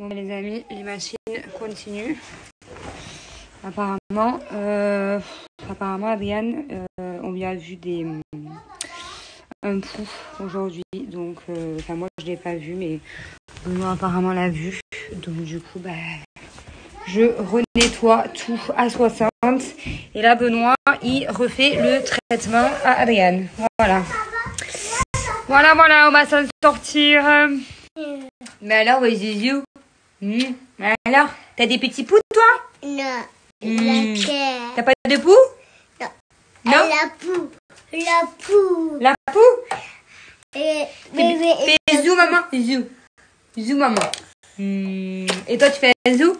Bon les amis, les machines continuent. Apparemment, Adriane, on lui a vu un pouls aujourd'hui. Donc, moi je l'ai pas vu, mais Benoît apparemment l'a vu. Donc du coup, je renettoie tout à 60. Et là, Benoît, il refait le traitement à Adriane. Voilà. Voilà, on va s'en sortir. Mais alors, Zizou, alors, t'as des petits poux, toi? Non. T'as pas de poux? Non. Non? La poux. La poux. La poux? Et Fais zou, maman. Zou. Zou, maman. Et toi, tu fais zou?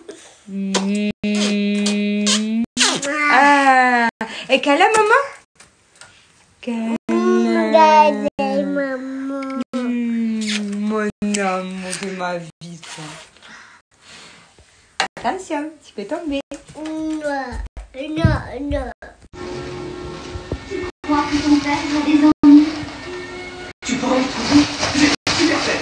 Ah. Et câlin, maman? Câlin. Regardez, maman. Mon amour de ma vie, toi. Attention, tu peux tomber. Non. Tu crois que ton père a des ennuis? Tu pourrais le trouver. J'ai super fait.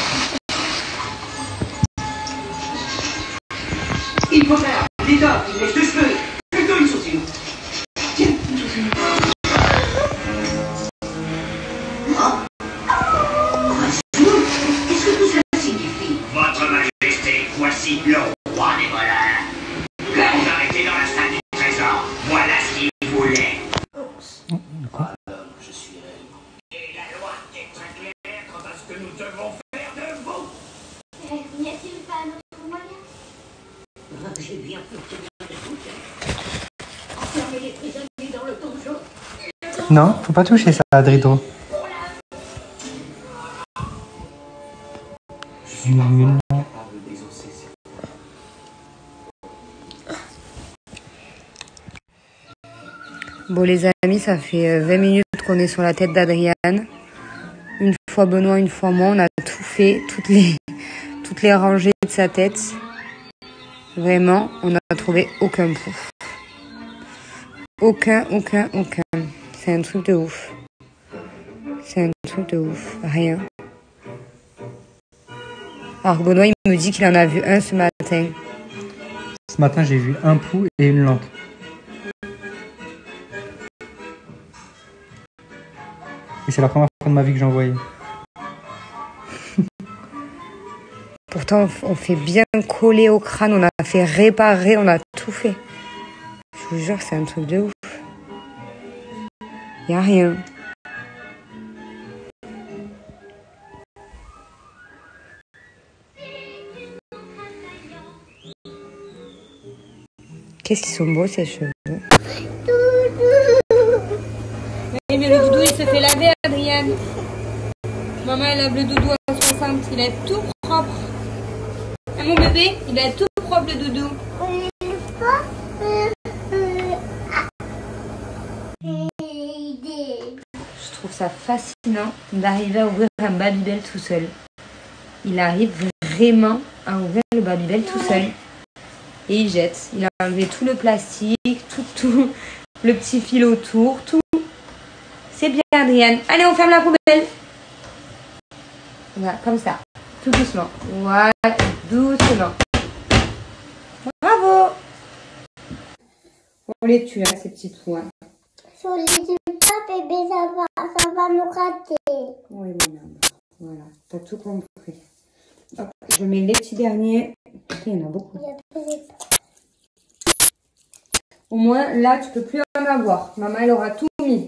Il faut faire des tops, une mèche de cheveux, plutôt une sourcil. Tiens, une sourcil. Qu'est-ce que tout cela signifie? Votre Majesté, voici le roi des voleurs. Vous arrêtez dans la salle du trésor. Voilà ce qu'il voulait. Quoi? Je suis et la loi est très claire quant à ce que nous devons faire de vous. N'y a-t-il pas un autre moyen? J'ai bien fait de tout. Enfermer les prisonniers dans le donjon. Non, faut pas toucher ça, Adrido. Je suis parfois capable d'exaucer ces... Bon les amis, ça fait 20 minutes qu'on est sur la tête d'Adriane. Une fois Benoît, une fois moi, on a tout fait, toutes les rangées de sa tête. Vraiment, on n'a trouvé aucun pouls. Aucun. C'est un truc de ouf. Rien. Alors que Benoît, il me dit qu'il en a vu un ce matin. Ce matin, j'ai vu un pouls et une lampe. Et c'est la première fois de ma vie que j'en voyais. Pourtant, on fait bien coller au crâne, on a fait réparer, on a tout fait. Je vous jure, c'est un truc de ouf. Y a rien. Qu'est-ce qu'ils sont beaux, ces cheveux. Oui, mais le doudou, il se fait laver, Adrienne. Maman, elle lave le doudou à 60. Il est tout propre. Ah, mon bébé, il est tout propre, le doudou. Je trouve ça fascinant d'arriver à ouvrir un Babybel tout seul. Il arrive vraiment à ouvrir le Babybel tout seul. Et il jette. Il a enlevé tout le plastique, tout le petit fil autour, tout. C'est bien, Adrienne. Allez, on ferme la poubelle. Voilà, comme ça. Tout doucement. Voilà, doucement. Bravo. On les tue, hein, ces petits trous. Hein. Sur les yeux pas, bébé, ça va nous rater. Oui, mon amour. Voilà, t'as tout compris. Hop, je mets les petits derniers. Il y en a beaucoup. Au moins, là, tu peux plus en avoir. Maman, elle aura tout mis.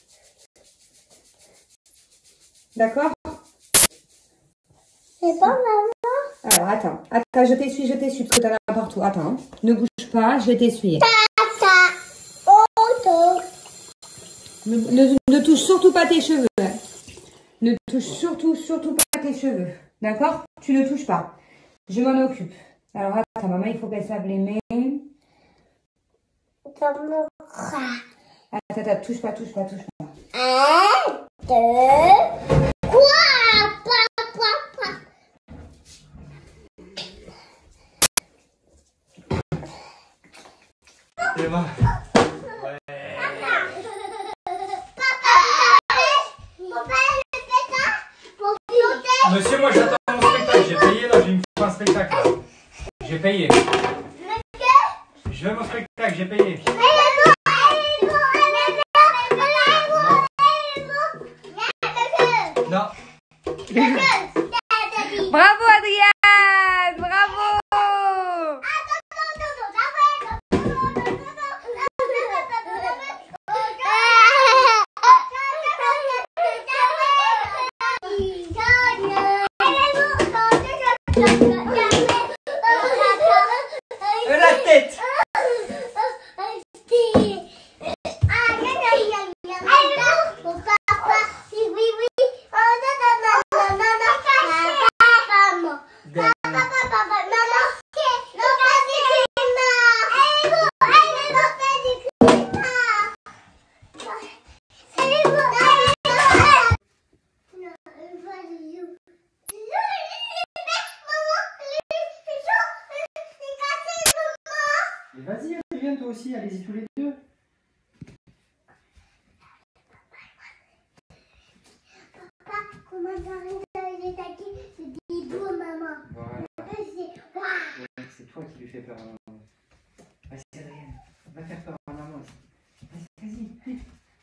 D'accord? C'est pas maman? Alors, attends, je t'essuie, parce que t'en as partout. Attends, hein. Ne bouge pas, je vais t'essuyer. Ne touche surtout pas tes cheveux. Hein. Ne touche surtout pas tes cheveux. D'accord? Tu ne touches pas. Je m'en occupe. Alors, attends, maman, il faut qu'elle se lave les mains. Attends, touche pas. 1, 2, quoi? Et bah. Monsieur, moi j'attends mon spectacle. J'ai payé, là, je vais me faire un spectacle. Là. payé. Je veux mon spectacle, j'ai payé. Non. Bravo Adrien, bravo. La tête. Vas-y, viens toi aussi, allez-y tous les deux. Papa, comment t'arrives les taquis? C'est des beaux, maman. Voilà. C'est C'est toi qui lui fais peur à maman. Vas-y, Adrien, va faire peur à maman aussi. Vas-y, vas-y.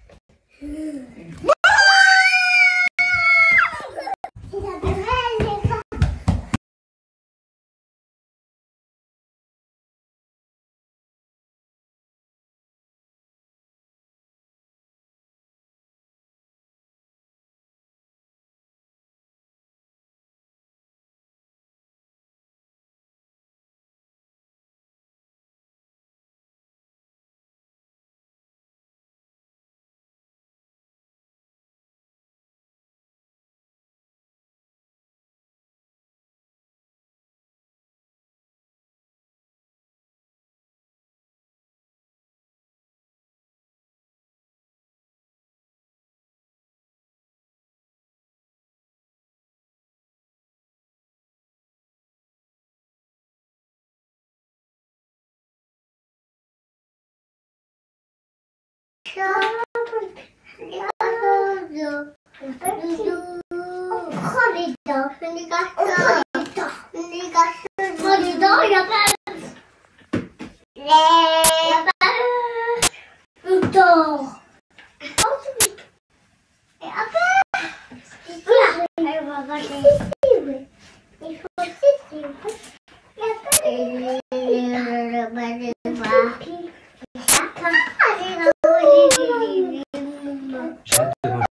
On prend les dents, les gâteaux, les gâteaux, les dents, il n'y a pas le dents. Et après, elle va regarder.